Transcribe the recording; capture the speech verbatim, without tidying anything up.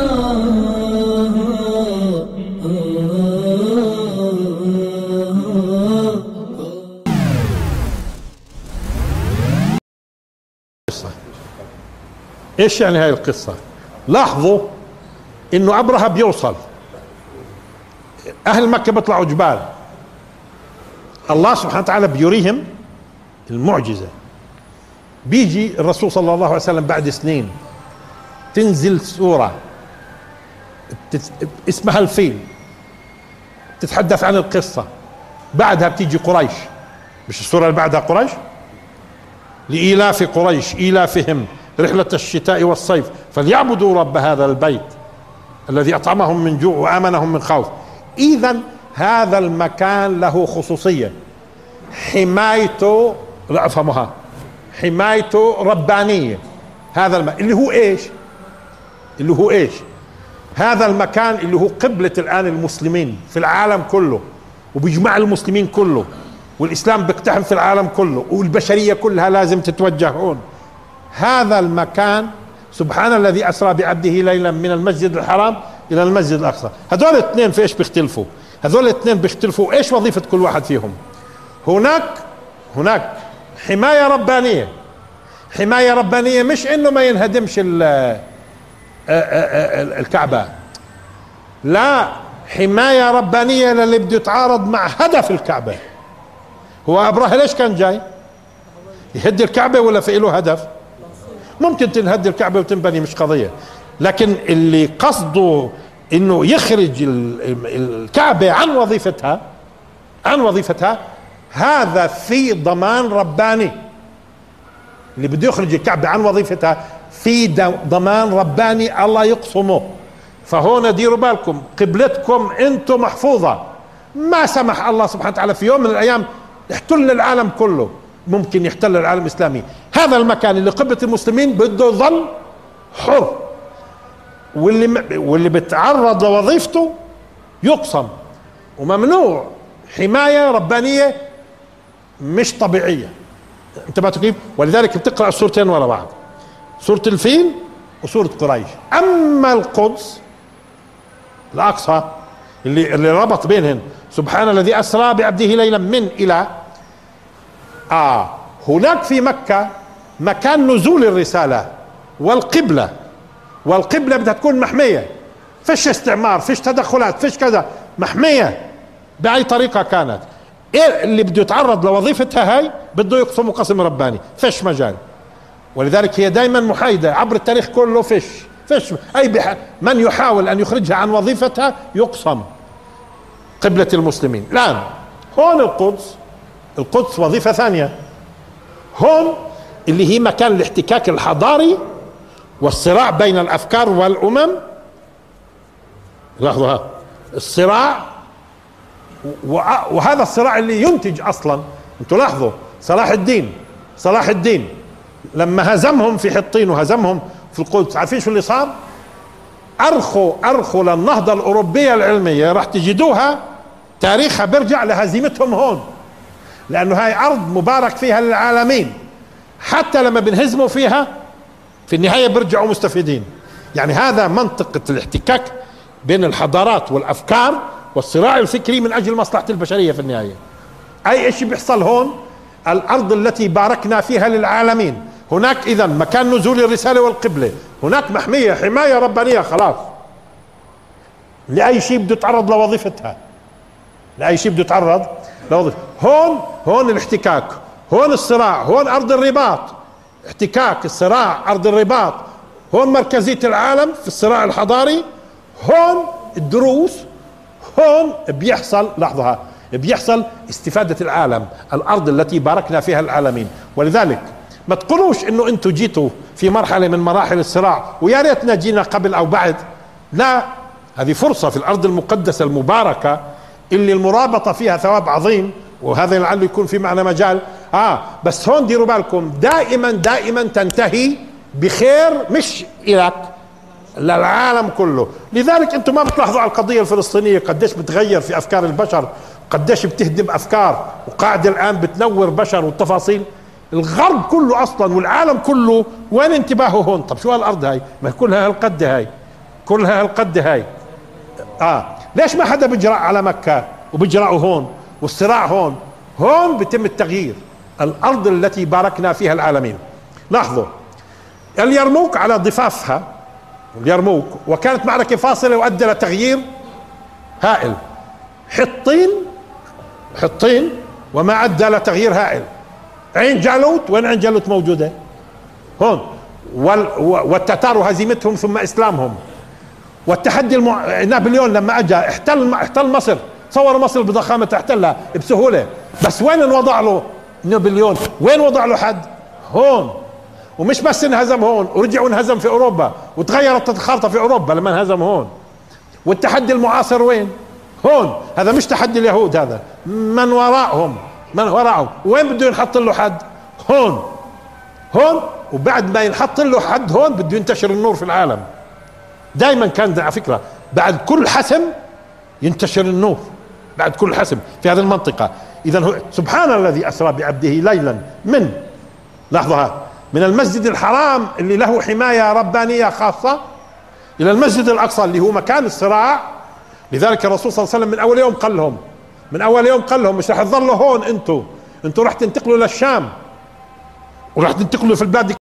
ايش يعني هاي القصة؟ لاحظوا انه ابرهة بيوصل، اهل مكة بيطلعوا جبال، الله سبحانه وتعالى بيريهم المعجزة. بيجي الرسول صلى الله عليه وسلم بعد سنين تنزل سورة اسمها الفيل تتحدث عن القصة، بعدها بتيجي قريش، مش السورة اللي بعدها قريش؟ لإيلاف قريش إيلافهم رحلة الشتاء والصيف فليعبدوا رب هذا البيت الذي أطعمهم من جوع وآمنهم من خوف. إذن هذا المكان له خصوصية، حمايته، لا أفهمها، حمايته ربانية. هذا المكان اللي هو إيش؟ اللي هو إيش؟ هذا المكان اللي هو قبلة الآن المسلمين في العالم كله، وبيجمع المسلمين كله، والإسلام بيقتحم في العالم كله، والبشرية كلها لازم تتوجه هون. هذا المكان سبحان الذي أسرى بعبده ليلا من المسجد الحرام إلى المسجد الأقصى. هذول الاثنين في إيش بيختلفوا؟ هذول الاثنين بيختلفوا إيش وظيفة كل واحد فيهم؟ هناك هناك حماية ربانية، حماية ربانية مش إنه ما ينهدمش الكعبة، لا، حماية ربانية للي بده يتعارض مع هدف الكعبة. هو أبرهة ليش كان جاي؟ يهدي الكعبة ولا في له هدف؟ ممكن تنهد الكعبة وتنبني، مش قضية، لكن اللي قصده انه يخرج الكعبة عن وظيفتها عن وظيفتها هذا في ضمان رباني. اللي بده يخرج الكعبة عن وظيفتها في ضمان رباني الله يقسمه. فهون ديروا بالكم، قبلتكم انتم محفوظة، ما سمح الله سبحانه وتعالى في يوم من الايام يحتل العالم كله، ممكن يحتل العالم الاسلامي. هذا المكان اللي قبلة المسلمين بده يظل حر، واللي واللي بتعرض لوظيفته يقسم، وممنوع حماية ربانية مش طبيعية. انتبهتوا كيف؟ ولذلك بتقرأ السورتين ورا بعض، سورة الفيل وسورة قريش. اما القدس الاقصى اللي اللي ربط بينهن، سبحان الذي اسرى بعبده ليلا من الى آه هناك في مكة مكان نزول الرسالة والقبلة، والقبلة بدها تكون محمية، فيش استعمار، فيش تدخلات، فيش كذا، محمية بأي طريقة كانت. إيه اللي بده يتعرض لوظيفتها هاي بده يقسم قسم رباني، فيش مجال. ولذلك هي دائما محايدة عبر التاريخ كله، فيش فيش أي بح... من يحاول أن يخرجها عن وظيفتها يقسم. قبلة المسلمين الآن هون القدس، القدس وظيفة ثانية، هون اللي هي مكان الاحتكاك الحضاري والصراع بين الأفكار والأمم. لاحظوا ها الصراع، وهذا الصراع اللي ينتج أصلا، انتوا لاحظوا صلاح الدين صلاح الدين لما هزمهم في حطين وهزمهم في القدس، عارفين شو اللي صار؟ أرخوا أرخوا للنهضة الأوروبية العلمية، راح تجدوها تاريخها بيرجع لهزيمتهم هون، لأنه هاي أرض مبارك فيها للعالمين، حتى لما بنهزموا فيها في النهاية بيرجعوا مستفيدين. يعني هذا منطقة الاحتكاك بين الحضارات والأفكار والصراع الفكري من أجل مصلحة البشرية في النهاية. أي شيء بيحصل هون، الأرض التي باركنا فيها للعالمين، هناك إذن مكان نزول الرسالة والقبلة، هناك محمية حماية ربانية خلاص لأي شيء بده يتعرض لوظيفتها، لأي شيء بده يتعرض لوظيفة. هون هون الاحتكاك، هون الصراع، هون أرض الرباط، احتكاك الصراع أرض الرباط، هون مركزية العالم في الصراع الحضاري، هون الدروس، هون بيحصل لحظة بيحصل استفادة العالم، الأرض التي باركنا فيها العالمين. ولذلك ما تقولوش انه انتوا جيتوا في مرحلة من مراحل الصراع ويا ريتنا جينا قبل او بعد، لا، هذه فرصة في الأرض المقدسة المباركة اللي المرابطة فيها ثواب عظيم، وهذا لعله يكون في معنى مجال. اه بس هون ديروا بالكم دائما دائما تنتهي بخير، مش إلك، للعالم كله. لذلك انتم ما بتلاحظوا على القضية الفلسطينية قديش بتغير في أفكار البشر، قديش بتهدم أفكار، وقاعدة الآن بتنور بشر والتفاصيل. الغرب كله أصلا والعالم كله وين انتباهه هون؟ طب شو هالأرض هاي؟ ما كلها هالقد هاي، كلها هالقد هاي. اه ليش ما حدا بيجرأ على مكة وبيجرأوا هون والصراع هون؟ هون بيتم التغيير، الارض التي باركنا فيها العالمين. لاحظوا اليرموك على ضفافها، اليرموك، وكانت معركة فاصلة وادى لتغيير هائل. حطين حطين وما ادى لتغيير هائل. عين جالوت، وين عين جالوت موجودة؟ هون. والتتار وهزيمتهم ثم اسلامهم، والتحدي المع... نابليون لما اجى احتل احتل مصر، تصور مصر بضخامة احتلها بسهولة، بس وين انوضع له نابليون؟ وين وضع له حد؟ هون. ومش بس انهزم هون، ورجع وانهزم في اوروبا، وتغيرت الخارطة في اوروبا لما انهزم هون. والتحدي المعاصر وين؟ هون. هذا مش تحدي اليهود، هذا من وراءهم، من وراءهم. وين بده ينحط له حد؟ هون. هون. وبعد ما ينحط له حد هون بده ينتشر النور في العالم. دائما كان على فكرة بعد كل حسم ينتشر النور، بعد كل حسم في هذه المنطقة. إذا سبحان الذي أسرى بعبده ليلا من، لاحظها، من المسجد الحرام اللي له حماية ربانية خاصة إلى المسجد الأقصى اللي هو مكان الصراع. لذلك الرسول صلى الله عليه وسلم من أول يوم قال لهم، من أول يوم قال لهم مش رح تظلوا هون، أنتوا أنتوا رح تنتقلوا للشام، ورح تنتقلوا في البلاد